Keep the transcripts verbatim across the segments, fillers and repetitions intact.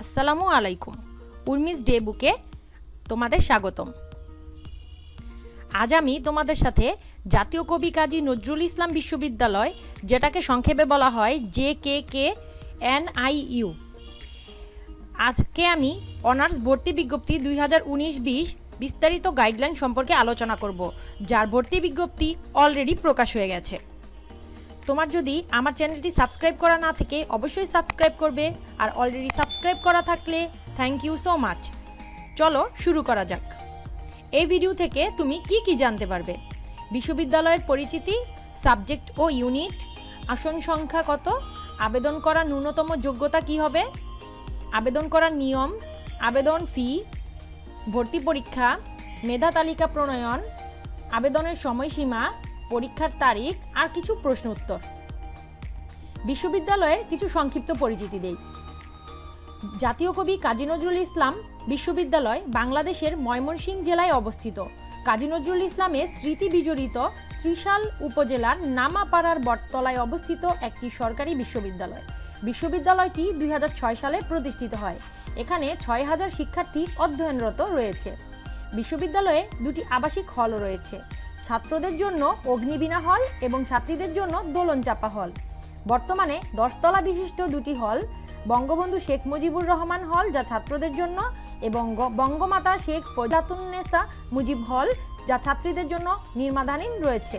আসসালামু আলাইকুম। উর্মিস ডে বুকে তোমাদের স্বাগতম। আজ আমি তোমাদের সাথে জাতীয় কবি কাজী নজরুল ইসলাম বিশ্ববিদ্যালয়, যেটাকে সংক্ষেপে বলা হয় J K K N I U, আজকে আমি অনার্স ভর্তি বিজ্ঞপ্তি দুই হাজার উনিশ বিশ বিস্তারিত গাইডলাইন সম্পর্কে আলোচনা করব, যার ভর্তি বিজ্ঞপ্তি অলরেডি প্রকাশ হয়ে গেছে। তোমার যদি আমার চ্যানেলটি সাবস্ক্রাইব করা না থাকে অবশ্যই সাবস্ক্রাইব করবে, আর অলরেডি সাবস্ক্রাইব করা থাকলে থ্যাংক ইউ সো মাচ। চলো শুরু করা যাক। এই ভিডিও থেকে তুমি কি কি জানতে পারবে: বিশ্ববিদ্যালয়ের পরিচিতি, সাবজেক্ট ও ইউনিট, আসন সংখ্যা কত, আবেদন করার ন্যূনতম যোগ্যতা কি হবে, আবেদন করার নিয়ম, আবেদন ফি, ভর্তি পরীক্ষা, মেধা তালিকা প্রণয়ন, আবেদনের সময়সীমা, পরীক্ষার তারিখ আর কিছু প্রশ্ন উত্তর। বিশ্ববিদ্যালয়ের কিছু সংক্ষিপ্ত পরিচিতি দেই। জাতীয় কবি কাজী নজরুল ইসলাম বিশ্ববিদ্যালয় বাংলাদেশের ময়মনসিংহ জেলায় অবস্থিত। কাজী নজরুল ইসলামের স্মৃতি বিজড়িত ত্রিশাল উপজেলার নামাপাড়ার বটতলায় অবস্থিত একটি সরকারি বিশ্ববিদ্যালয়। বিশ্ববিদ্যালয়টি দুই হাজার ছয় সালে প্রতিষ্ঠিত হয়। এখানে ছয় হাজার শিক্ষার্থী অধ্যয়নরত রয়েছে। বিশ্ববিদ্যালয়ে দুটি আবাসিক হল রয়েছে, ছাত্রদের জন্য অগ্নিবীণা হল এবং ছাত্রীদের জন্য দোলনচাপা হল। বর্তমানে দশতলা বিশিষ্ট দুটি হল, বঙ্গবন্ধু শেখ মুজিবুর রহমান হল যা ছাত্রদের জন্য, এবং বঙ্গমাতা শেখ ফজিলাতুন্নেসা মুজিব হল যা ছাত্রীদের জন্য নির্মাণাধীন রয়েছে।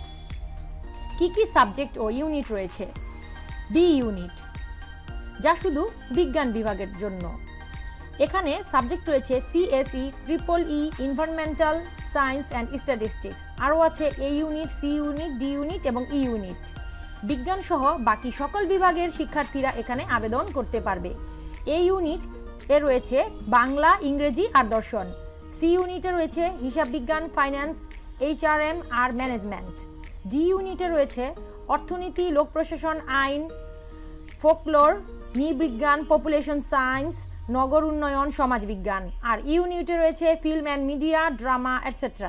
কি কি সাবজেক্ট ও ইউনিট রয়েছে? বি ইউনিট, যা শুধু বিজ্ঞান বিভাগের জন্য। এখানে সাবজেক্ট রয়েছে CSE, triple E, environmental science and statistics. আরও আছে A unit, C unit, D unit এবং ই ইউনিট। বিজ্ঞান সহ বাকি সকল বিভাগের শিক্ষার্থীরা এখানে আবেদন করতে পারবে। এ ইউনিট এ রয়েছে বাংলা, ইংরেজি আর দর্শন। সি ইউনিটে রয়েছে হিসাব বিজ্ঞান, ফাইন্যান্স, এইচআরএম আর ম্যানেজমেন্ট। ডি ইউনিটে রয়েছে অর্থনীতি, লোক প্রশাসন, আইন, ফোকলোর, নৃবিজ্ঞান, পপুলেশন সায়েন্স, নগর উন্নয়ন, সমাজবিজ্ঞান। আর ইউনিটে রয়েছে film and media, drama etcetera.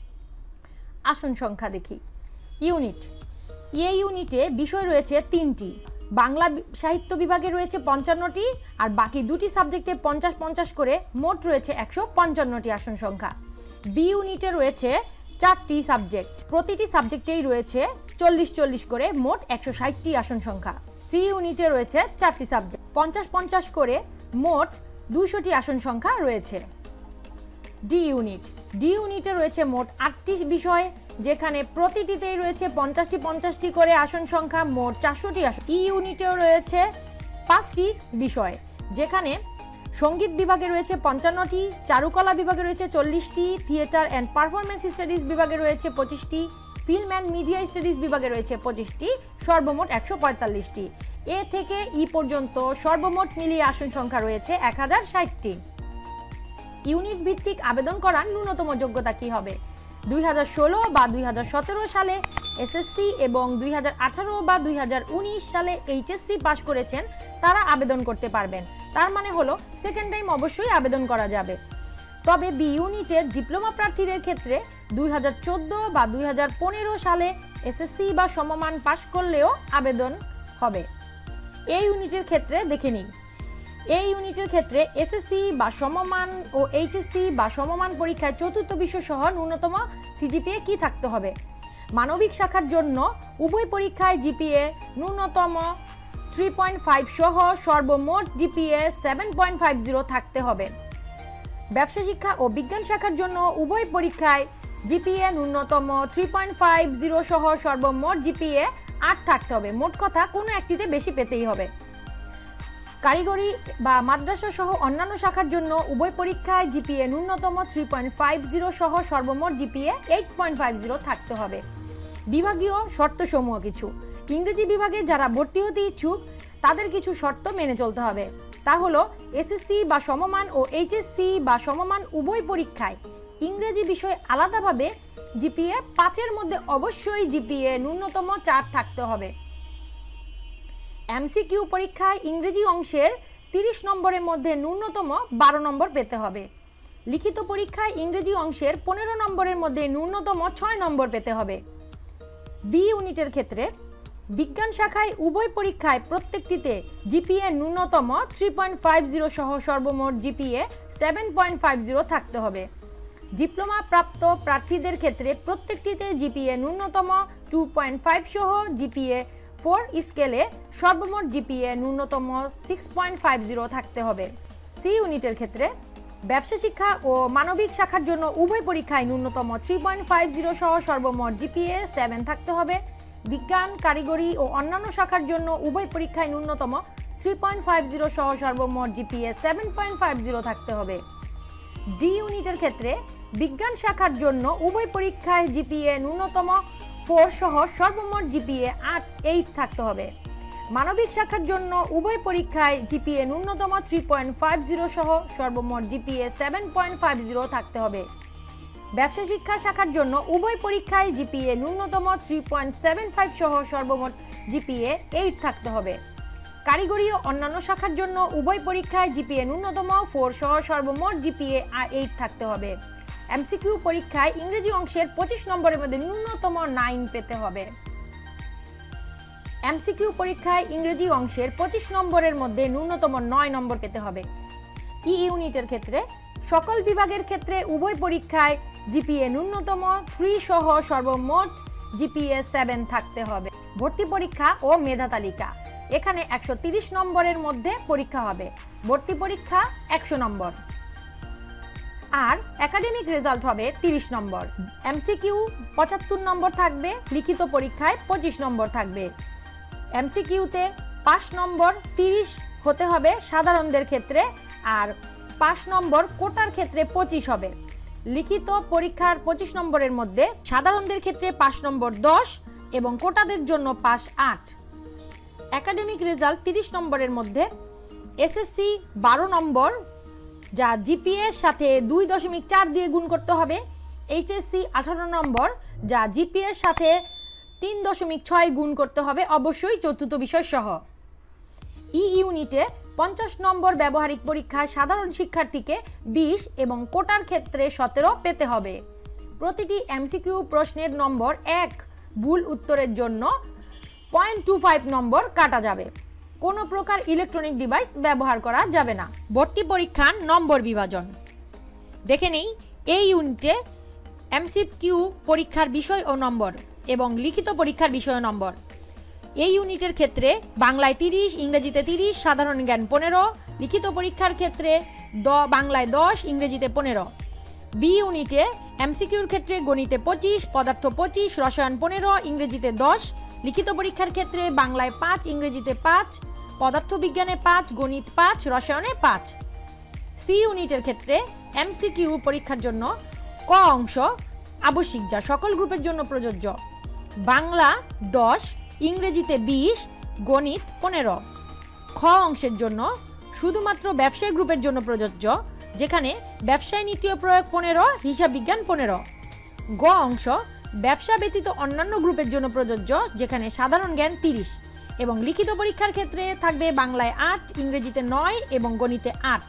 আসন সংখ্যা দেখি। ইউনিট এ ইউনিটে বিষয় রয়েছে তিনটি। বাংলা সাহিত্য বিভাগে রয়েছে পঞ্চান্নটি, আর বাকি দুটি সাবজেক্টে পঞ্চাশ পঞ্চাশ করে মোট রয়েছে একশো পঞ্চান্নটি আসন সংখ্যা। বি ইউনিটে রয়েছে চারটি সাবজেক্ট, প্রতিটি সাবজেক্টেই রয়েছে চল্লিশ চল্লিশ করে মোট একশো ষাটটি আসন সংখ্যা। সি ইউনিটে রয়েছে চারটি সাবজেক্ট, পঞ্চাশ পঞ্চাশ করে মোট দুইশোটি আসন সংখ্যা রয়েছে। ডি ইউনিট ডি ইউনিটে রয়েছে মোট আটটি বিষয়, যেখানে প্রতিটিতেই রয়েছে পঞ্চাশটি পঞ্চাশটি করে আসন সংখ্যা, মোট চারশোটি আসন। ই ইউনিটেও রয়েছে পাঁচটি বিষয়, যেখানে সঙ্গীত বিভাগে রয়েছে পঞ্চান্নটি, চারুকলা বিভাগে রয়েছে চল্লিশটি, থিয়েটার অ্যান্ড পারফরমেন্স স্টাডিজ বিভাগে রয়েছে পঁচিশটি, ফিল্ম অ্যান্ড মিডিয়া স্টাডিজ বিভাগে রয়েছে পঁচিশটি, সর্বমোট একশো পঁয়তাল্লিশটি। এ থেকে ই পর্যন্ত সর্বমোট মিলিয়ে আসন সংখ্যা রয়েছে এক হাজার ষাটটি। ইউনিট ভিত্তিক আবেদন করার ন্যূনতম যোগ্যতা কি হবে? দুই হাজার ষোলো বা দুই হাজার সতেরো সালে এসএসসি এবং দুই হাজার আঠারো বা দুই হাজার উনিশ সালে এইচএসসি পাশ করেছেন তারা আবেদন করতে পারবেন। তার মানে হলো সেকেন্ড টাইম অবশ্যই আবেদন করা যাবে। তবে বি ইউনিটের ডিপ্লোমা প্রার্থীদের ক্ষেত্রে দুই হাজার চোদ্দো বা দুই হাজার পনেরো সালে এসএসসি বা সমমান পাশ করলেও আবেদন হবে। এই ইউনিটের ক্ষেত্রে দেখে নিই। এই ইউনিটের ক্ষেত্রে এসএসসি বা সমমান ও এইচএসসি বা সমমান পরীক্ষায় চতুর্থ বিষয় সহ ন্যূনতম সিজিপিএ কি থাকতে হবে? মানবিক শাখার জন্য উভয় পরীক্ষায় জিপিএ ন্যূনতম থ্রি পয়েন্ট ফাইভ সহ সর্বমোট GPA seven point five zero থাকতে হবে। ব্যবসা শিক্ষা ও বিজ্ঞান শাখার জন্য উভয় পরীক্ষায় জিপিএ ন্যূনতম থ্রি পয়েন্ট ফাইভ জিরো সহ সর্বমোট জিপিএ আট থাকতে হবে। মোট কথা কোনো একটিতে বেশি পেতেই হবে। কারিগরি বা মাদ্রাসা সহ অন্যান্য শাখার জন্য উভয় পরীক্ষায় জিপিএ ন্যূনতম থ্রি পয়েন্ট ফাইভ জিরো সহ সর্বমোট GPA eight point five zero থাকতে হবে। বিভাগীয় শর্তসমূহ কিছু। ইংরেজি বিভাগে যারা ভর্তি হতে ইচ্ছুক তাদের কিছু শর্ত মেনে চলতে হবে। তা হলো এসএসসি বা সমমান ও এইচএসসি বা সমমান উভয় পরীক্ষায় ইংরেজি বিষয় আলাদাভাবে জিপিএ পাঁচের মধ্যে অবশ্যই জিপিএ ন্যূনতম চার থাকতে হবে। এমসিকিউ পরীক্ষায় ইংরেজি অংশের তিরিশ নম্বরের মধ্যে ন্যূনতম বারো নম্বর পেতে হবে। লিখিত পরীক্ষায় ইংরেজি অংশের পনেরো নম্বরের মধ্যে ন্যূনতম ছয় নম্বর পেতে হবে। বি ইউনিটের ক্ষেত্রে বিজ্ঞান শাখায় উভয় পরীক্ষায় প্রত্যেকটিতে জিপিএ ন্যূনতম থ্রি পয়েন্ট ফাইভ জিরো সহ সর্বমোট GPA seven point five zero থাকতে হবে। ডিপ্লোমা প্রাপ্ত প্রার্থীদের ক্ষেত্রে প্রত্যেকটিতে জিপিএ ন্যূনতম টু পয়েন্ট ফাইভ সহ জিপিএ ফোর স্কেলে সর্বমোট জিপিএ ন্যূনতম সিক্স পয়েন্ট ফাইভ জিরো থাকতে হবে। সি ইউনিটের ক্ষেত্রে ব্যবসা শিক্ষা ও মানবিক শাখার জন্য উভয় পরীক্ষায় ন্যূনতম থ্রি পয়েন্ট ফাইভ জিরো সহ সর্বমোট জিপিএ সেভেন থাকতে হবে। বিজ্ঞান, কারিগরি ও অন্যান্য শাখার জন্য উভয় পরীক্ষায় ন্যূনতম থ্রি পয়েন্ট ফাইভ জিরো সহ সর্বমোট GPA seven point five zero থাকতে হবে। ডি ইউনিটের ক্ষেত্রে বিজ্ঞান শাখার জন্য উভয় পরীক্ষায় জিপিএ ন্যূনতম ফোর সহ সর্বমোট জিপিএ আট এইট থাকতে হবে। মানবিক শাখার জন্য উভয় পরীক্ষায় জিপিএ ন্যূনতম থ্রি পয়েন্ট ফাইভ জিরো সহ সর্বমোট GPA seven point five zero থাকতে হবে। ব্যবসা শিক্ষা শাখার জন্য উভয় পরীক্ষায় জিপিএ ন্যূনতম থ্রি পয়েন্ট সেভেন ফাইভ সহ সর্বমোট জিপিএ এইট থাকতে হবে। কারিগরি ও অন্যান্য শাখার জন্য উভয় পরীক্ষায় জিপিএ ন্যূনতম ফোর সহ সর্বমোট জিপিএ এইট থাকতে হবে। এমসিকিউ পরীক্ষায় ইংরেজি অংশের পঁচিশ নম্বরের মধ্যে ন্যূনতম নাইন পেতে হবে। এমসিকিউ পরীক্ষায় ইংরেজি অংশের পঁচিশ নম্বরের মধ্যে ন্যূনতম নয় নম্বর পেতে হবে। ই ইউনিটের ক্ষেত্রে সকল বিভাগের ক্ষেত্রে উভয় পরীক্ষায় জিপিএ ন্যূনতম থ্রি সহ সর্বমোট জিপিএ সেভেন থাকতে হবে। ভর্তি পরীক্ষা ও মেধা তালিকা এখানে একশো তিরিশ নম্বরের মধ্যে পরীক্ষা হবে। ভর্তি পরীক্ষা একশো নম্বর আর একাডেমিক রেজাল্ট হবে তিরিশ নম্বর। এমসিকিউ পঁচাত্তর নম্বর থাকবে, লিখিত পরীক্ষায় পঁচিশ নম্বর থাকবে। এমসিকিউতে পাঁচ নম্বর তিরিশ হতে হবে সাধারণদের ক্ষেত্রে, আর পাঁচ নম্বর কোটার ক্ষেত্রে পঁচিশ হবে। লিখিত পরীক্ষার পঁচিশ নম্বরের মধ্যে সাধারণদের ক্ষেত্রে পাঁচ নম্বর দশ এবং কোটাদের জন্য পাঁচ আট। একাডেমিক রেজাল্ট তিরিশ নম্বরের মধ্যে এসএসসি বারো নম্বর, যা জিপিএর সাথে দুই দশমিক চার দিয়ে গুণ করতে হবে। এইচএসসি আঠারো নম্বর, যা জিপিএর সাথে তিন দশমিক ছয় গুণ করতে হবে, অবশ্যই চতুর্থ বিষয় সহ। ই ইউনিটে পঞ্চাশ নম্বর ব্যবহারিক পরীক্ষায় সাধারণ শিক্ষার্থীকে বিশ এবং কোটার ক্ষেত্রে সতেরো পেতে হবে। প্রতিটি এমসিকিউ প্রশ্নের নম্বর এক ভুল উত্তরের জন্য পয়েন্ট টু ফাইভ নম্বর কাটা যাবে। কোনো প্রকার ইলেকট্রনিক ডিভাইস ব্যবহার করা যাবে না। ভর্তি পরীক্ষার নম্বর বিভাজন দেখে নেই। এই ইউনিটে এমসিকিউ পরীক্ষার বিষয় ও নম্বর এবং লিখিত পরীক্ষার বিষয় ও নম্বর। এই ইউনিটের ক্ষেত্রে বাংলায় তিরিশ, ইংরেজিতে তিরিশ, সাধারণ জ্ঞান পনেরো, লিখিত পরীক্ষার ক্ষেত্রে দ বাংলায় দশ, ইংরেজিতে পনেরো। বি ইউনিটে এমসিকিউর ক্ষেত্রে গণিতে পঁচিশ, পদার্থ পঁচিশ, রসায়ন পনেরো, ইংরেজিতে দশ, লিখিত পরীক্ষার ক্ষেত্রে বাংলায় পাঁচ, ইংরেজিতে পাঁচ, পদার্থবিজ্ঞানে পাঁচ, গণিত পাঁচ, রসায়নে পাঁচ। সি ইউনিটের ক্ষেত্রে এমসিকিউ পরীক্ষার জন্য ক অংশ আবশ্যিক, যা সকল গ্রুপের জন্য প্রযোজ্য। বাংলা দশ, ইংরেজিতে বিশ, গণিত পনেরো। খ অংশের জন্য শুধুমাত্র ব্যবসায়ী গ্রুপের জন্য প্রযোজ্য, যেখানে ব্যবসায় নীতি ও প্রয়োগ পনেরো, হিসাব বিজ্ঞান পনেরো। গ অংশ ব্যবসা ব্যতীত অন্যান্য গ্রুপের জন্য প্রযোজ্য, যেখানে সাধারণ জ্ঞান তিরিশ এবং লিখিত পরীক্ষার ক্ষেত্রে থাকবে বাংলায় আট, ইংরেজিতে নয় এবং গণিতে আট।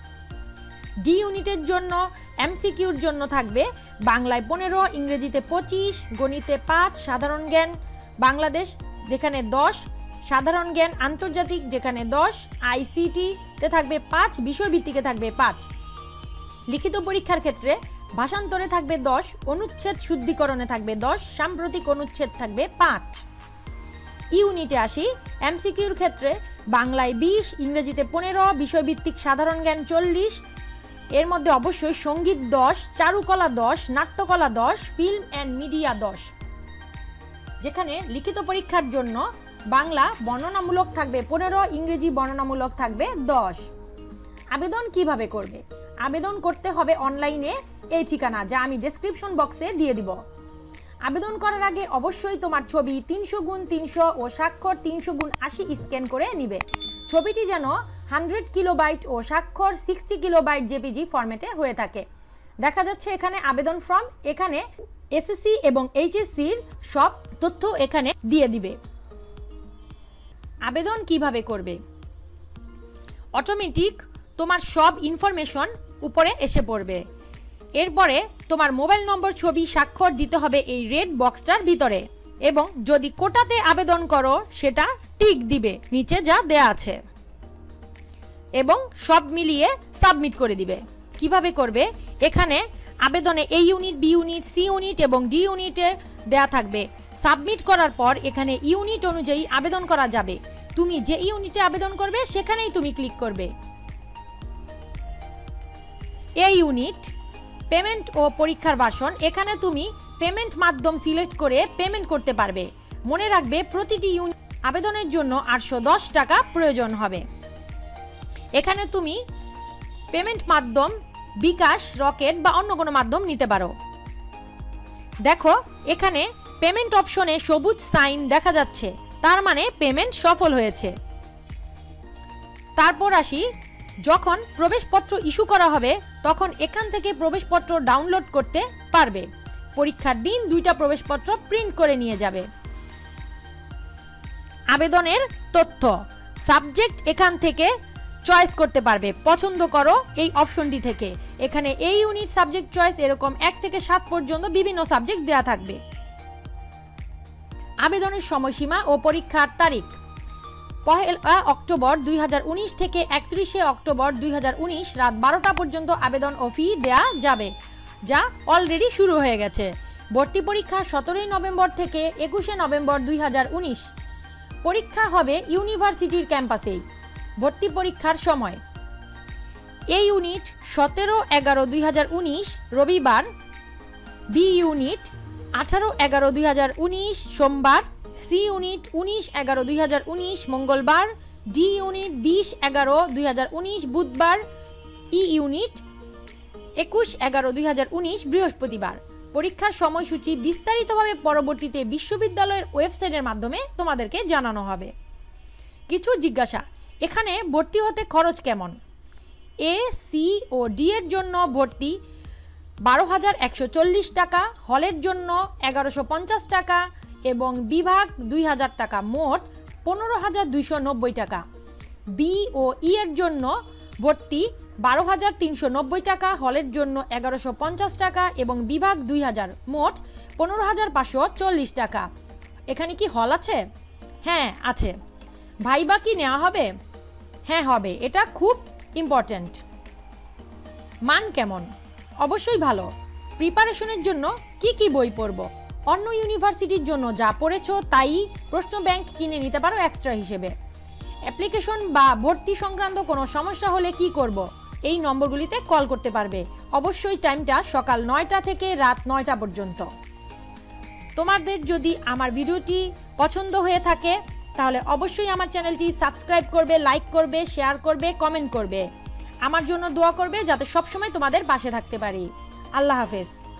ডি ইউনিটের জন্য এমসিকিউর জন্য থাকবে বাংলায় পনেরো, ইংরেজিতে পঁচিশ, গণিতে পাঁচ, সাধারণ জ্ঞান বাংলাদেশ যেখানে দশ, সাধারণ জ্ঞান আন্তর্জাতিক যেখানে দশ, আইসিটিতে থাকবে পাঁচ, বিষয়ভিত্তিকে থাকবে পাঁচ। লিখিত পরীক্ষার ক্ষেত্রে ভাষান্তরে থাকবে দশ, অনুচ্ছেদ শুদ্ধিকরণে থাকবে দশ, সাম্প্রতিক অনুচ্ছেদ থাকবে পাঁচ। ইউনিটে আসি। এমসিকিউর ক্ষেত্রে বাংলায় বিশ, ইংরেজিতে পনেরো, বিষয়ভিত্তিক সাধারণ জ্ঞান চল্লিশ, এর মধ্যে অবশ্যই সঙ্গীত দশ, চারুকলা দশ, নাট্যকলা দশ, ফিল্ম অ্যান্ড মিডিয়া দশ। যেখানে লিখিত পরীক্ষার জন্য বাংলা বর্ণনামূলক থাকবে পনেরো, ইংরেজি বর্ণনামূলক থাকবে দশ। আবেদন কিভাবে করবে? আবেদন করতে হবে অনলাইনে এই ঠিকানা, যা আমি ডেসক্রিপশন বক্সে দিয়ে দিব। আবেদন করার আগে অবশ্যই তোমার ছবি তিনশো গুণ তিনশো ও স্বাক্ষর তিনশো গুণ আশি স্ক্যান করে নিবে। ছবিটি যেন হান্ড্রেড কিলোবাইট ও স্বাক্ষর সিক্সটি কিলোবাইট জেপিজি ফরম্যাটে হয়ে থাকে। দেখা যাচ্ছে এখানে আবেদন ফর্ম, এখানে এসএসসি এবং এইচএসসির সব তথ্য এখানে দিয়ে দিবে। আবেদন কিভাবে করবে? অটোমেটিক তোমার সব ইনফরমেশন উপরে এসে পড়বে। এরপরে তোমার মোবাইল নম্বর, ছবি, স্বাক্ষর দিতে হবে এই রেড বক্সটার ভিতরে। এবং যদি কোটাতে আবেদন করো সেটা টিক দিবে নিচে যা দেয়া আছে এবং সব মিলিয়ে সাবমিট করে দিবে। কিভাবে করবে, এখানে আবেদনে A unit, B unit, C unit এবং ডি ইউনিটে দেয়া থাকবে। সাবমিট করার পর এখানে ইউনিট অনুযায়ী আবেদন করা যাবে। তুমি যে ইউনিটে আবেদন করবে সেখানেই তুমি ক্লিক করবে। এ ইউনিট পেমেন্ট ও পরীক্ষার ভার্সন, এখানে তুমি পেমেন্ট মাধ্যম সিলেক্ট করে পেমেন্ট করতে পারবে। মনে রাখবে প্রতিটি ইউনিট আবেদনের জন্য আটশো দশ টাকা প্রয়োজন হবে। এখানে তুমি পেমেন্ট মাধ্যম বিকাশ, রকেট বা অন্য কোনো মাধ্যম নিতে পারো। দেখো এখানে পেমেন্ট অপশনে সবুজ সাইন দেখা যাচ্ছে, তার মানে পেমেন্ট সফল হয়েছে। তারপর আসি, যখন প্রবেশপত্র ইস্যু করা হবে তখন এখান থেকে প্রবেশপত্র ডাউনলোড করতে পারবে। পরীক্ষার দিন দুইটা প্রবেশপত্র প্রিন্ট করে নিয়ে যাবে। আবেদনের তথ্য, সাবজেক্ট এখান থেকে চয়েস করতে পারবে, পছন্দ করো এই অপশনটি থেকে। এখানে এই ইউনিট সাবজেক্ট চয়েস এরকম এক থেকে সাত পর্যন্ত বিভিন্ন সাবজেক্ট দেওয়া থাকবে। আবেদনের সময়সীমা ও পরীক্ষার তারিখ পহেলা অক্টোবর দুই হাজার উনিশ থেকে একত্রিশে অক্টোবর দুই হাজার উনিশ রাত বারোটা পর্যন্ত আবেদন ও ফি দেওয়া যাবে, যা অলরেডি শুরু হয়ে গেছে। ভর্তি পরীক্ষা সতেরোই নভেম্বর থেকে একুশে নভেম্বর দুই হাজার উনিশ। পরীক্ষা হবে ইউনিভার্সিটির ক্যাম্পাসেই। ভর্তি পরীক্ষার সময় এ ইউনিট সতেরো এগারো দুই হাজার উনিশ রবিবার, বি ইউনিট আঠারো এগারো দুই হাজার উনিশ সোমবার, সি ইউনিট উনিশ এগারো দুই হাজার উনিশ মঙ্গলবার, ডি ইউনিট বিশ এগারো দুই হাজার উনিশ বুধবার, ই ইউনিট একুশ এগারো দুই হাজার উনিশ বৃহস্পতিবার। পরীক্ষার সময়সূচি বিস্তারিতভাবে পরবর্তীতে বিশ্ববিদ্যালয়ের ওয়েবসাইটের মাধ্যমে তোমাদেরকে জানানো হবে। কিছু জিজ্ঞাসা, এখানে ভর্তি হতে খরচ কেমন? এ, সি ও ডি এর জন্য ভর্তি বারো হাজার একশো চল্লিশ টাকা, হলের জন্য এগারোশো পঞ্চাশ টাকা এবং বিভাগ দুই হাজার টাকা, মোট পনেরো হাজার দুইশো নব্বই টাকা। বি ও ই এর জন্য ভর্তি বারো হাজার তিনশো নব্বই টাকা, হলের জন্য এগারোশো পঞ্চাশ টাকা এবং বিভাগ দুই হাজার, মোট পনেরো হাজার পাঁচশো চল্লিশ টাকা। এখানে কি হল আছে? হ্যাঁ আছে। ভাইবা কি নেওয়া হবে? হ্যাঁ হবে, এটা খুব ইম্পর্ট্যান্ট। মান কেমন? অবশ্যই ভালো। প্রিপারেশনের জন্য কি কি বই পড়ব? অন্য ইউনিভার্সিটির জন্য যা পড়েছো তাই প্রশ্ন ব্যাংক কিনে নিতে পারো এক্সট্রা হিসেবে। অ্যাপ্লিকেশন বা ভর্তি সংক্রান্ত কোনো সমস্যা হলে কি করব? এই নম্বরগুলিতে কল করতে পারবে। অবশ্যই টাইমটা সকাল নয়টা থেকে রাত নয়টা পর্যন্ত। তোমাদের যদি আমার ভিডিওটি পছন্দ হয়ে থাকে তাহলে অবশ্যই আমার চ্যানেলটি সাবস্ক্রাইব করবে, লাইক করবে, শেয়ার করবে, কমেন্ট করবে। আমার জন্য দোয়া করবে যাতে সবসময় তোমাদের পাশে থাকতে পারি। আল্লাহ হাফেজ।